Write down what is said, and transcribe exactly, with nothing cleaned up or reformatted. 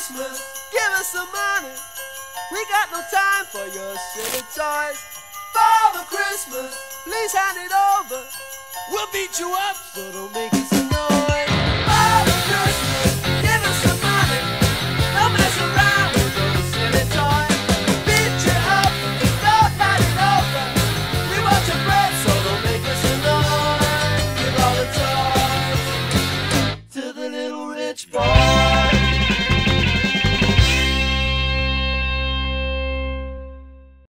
Christmas, give us some money. We got no time for your silly toys. Father Christmas, please hand it over. We'll beat you up, so don't make us a noise.